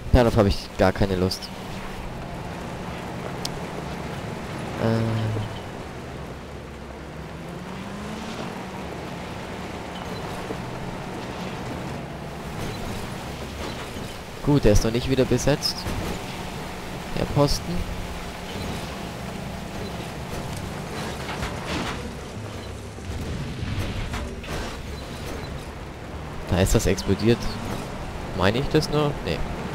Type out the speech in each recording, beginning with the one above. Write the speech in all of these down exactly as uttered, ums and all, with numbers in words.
Darauf habe ich gar keine Lust. Äh... Gut, der ist noch nicht wieder besetzt. Der Posten. Da ist das explodiert. Meine ich das nur? Nee.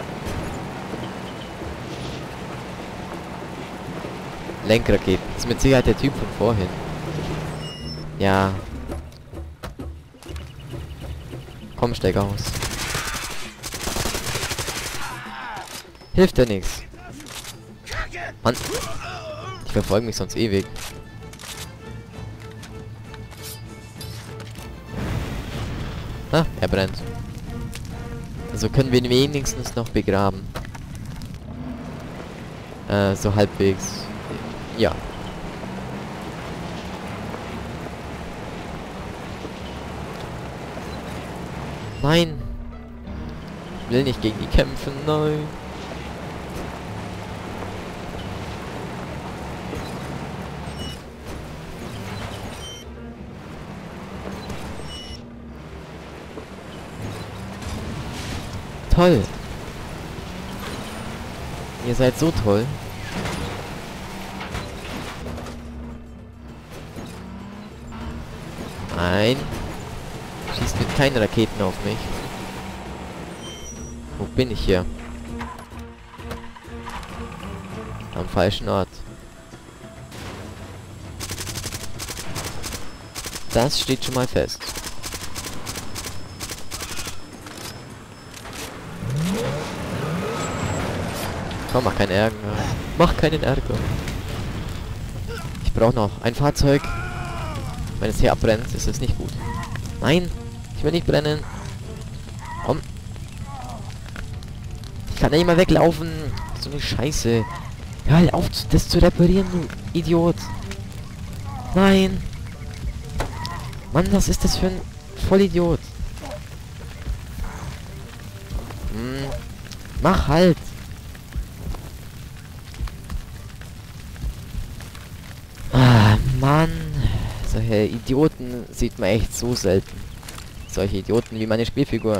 Lenkraketen. Das ist mit Sicherheit der Typ von vorhin. Ja. Komm, steig aus. Hilft ja nichts. Mann. Ich verfolge mich sonst ewig. Ah, er brennt. Also können wir ihn wenigstens noch begraben. Äh, so halbwegs. Ja. Nein. Ich will nicht gegen die kämpfen, nein. Toll. Ihr seid so toll. Nein. Schießt mit keinen Raketen auf mich. Wo bin ich hier? Am falschen Ort. Das steht schon mal fest. Komm, mach keinen Ärger. Mach keinen Ärger. Ich brauche noch ein Fahrzeug. Wenn es hier abbrennt, ist es nicht gut. Nein, ich will nicht brennen. Komm. Ich kann nicht mal weglaufen. So eine Scheiße. Hör halt auf, das zu reparieren, du Idiot. Nein. Mann, was ist das für ein Vollidiot? Hm. Mach halt. Ah, Mann. Solche Idioten sieht man echt so selten. Solche Idioten wie meine Spielfigur.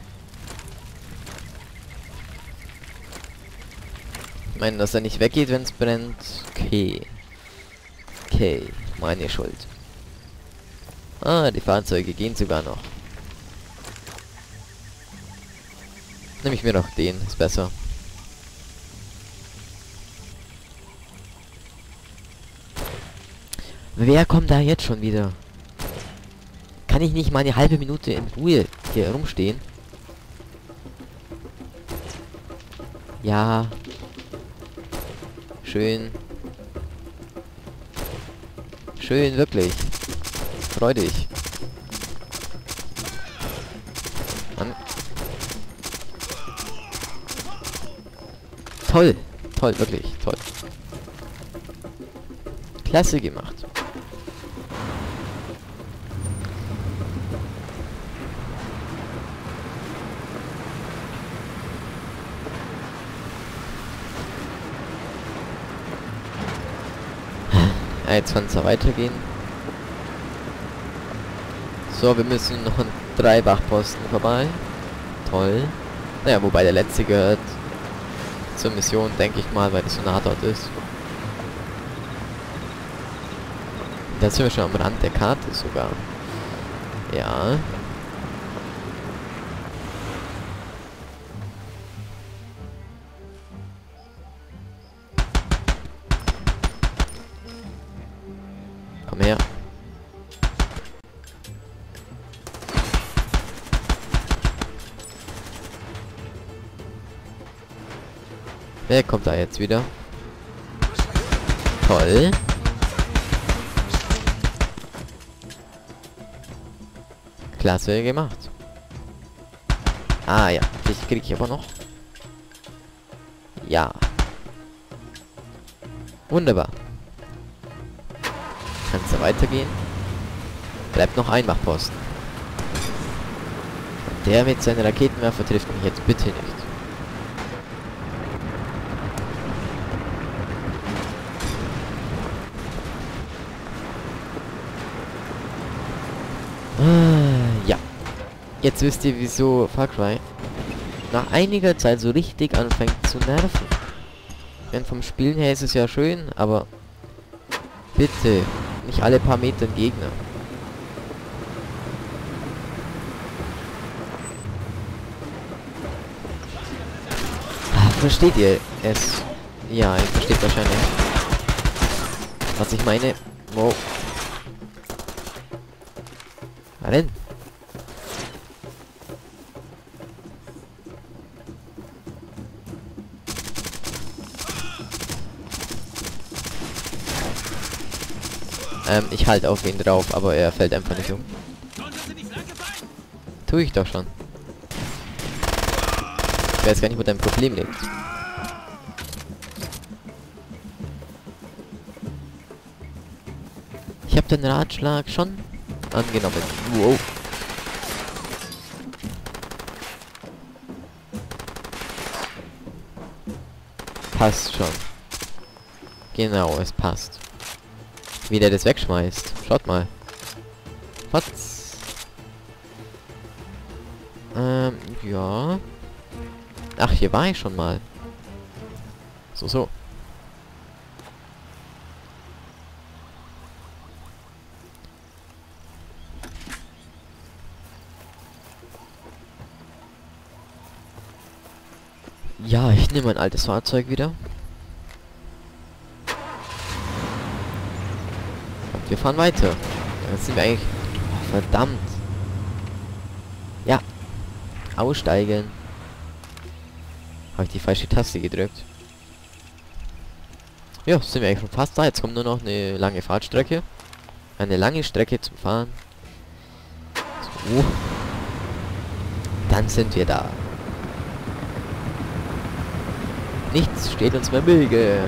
Ich meine, dass er nicht weggeht, wenn es brennt. Okay. Okay, meine Schuld. Ah, die Fahrzeuge gehen sogar noch. Nehme ich mir doch den, ist besser. Wer kommt da jetzt schon wieder? Kann ich nicht mal eine halbe Minute in Ruhe hier rumstehen? Ja. Schön. Schön, wirklich. Freu dich. Mann. Toll. Toll, wirklich. Toll. Klasse gemacht. Ja, jetzt kann es ja weitergehen. So, wir müssen noch an drei Wachposten vorbei. Toll. Naja, wobei der letzte gehört zur Mission, denke ich mal, weil das so nah dort ist. Da sind wir schon am Rand der Karte sogar. Ja. Komm her. Wer kommt da jetzt wieder? Toll. Klasse gemacht. Ah ja, dich krieg ich aber noch. Ja. Wunderbar. Kannst du weitergehen? Bleibt noch ein Wachposten. Der mit seinen Raketenwerfer trifft mich jetzt bitte nicht. Jetzt wisst ihr, wieso Far Cry nach einiger Zeit so richtig anfängt zu nerven. Denn vom Spielen her ist es ja schön, aber bitte, nicht alle paar Meter ein Gegner. Ah, versteht ihr es? Ja, ihr versteht wahrscheinlich, was ich meine. Wow. Renn! Ähm, ich halte auf ihn drauf, aber er fällt einfach nicht um. Tue ich doch schon. Ich weiß gar nicht, wo dein Problem liegt. Ich habe den Ratschlag schon angenommen. Wow. Passt schon. Genau, es passt. Wie der das wegschmeißt. Schaut mal. Was? Ähm, ja. Ach, hier war ich schon mal. So, so. Ja, ich nehme mein altes Fahrzeug wieder. Und wir fahren weiter. Jetzt sind wir eigentlich... Oh, verdammt. Ja. Aussteigen. Habe ich die falsche Taste gedrückt. Ja, sind wir eigentlich schon fast da. Jetzt kommt nur noch eine lange Fahrtstrecke. Eine lange Strecke zum Fahren. So. Dann sind wir da. Nichts steht uns mehr im Wege.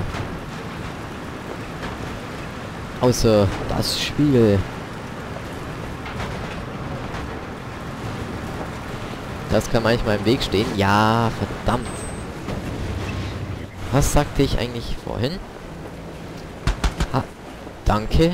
Außer das Spiel. Das kann manchmal im Weg stehen. Ja, verdammt. Was sagte ich eigentlich vorhin? Ah, danke.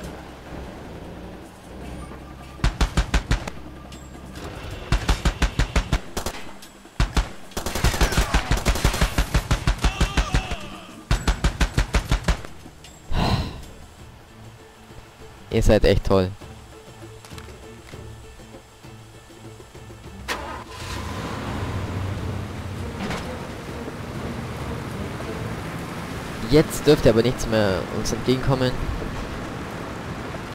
Ihr seid echt toll. Jetzt dürfte aber nichts mehr uns entgegenkommen.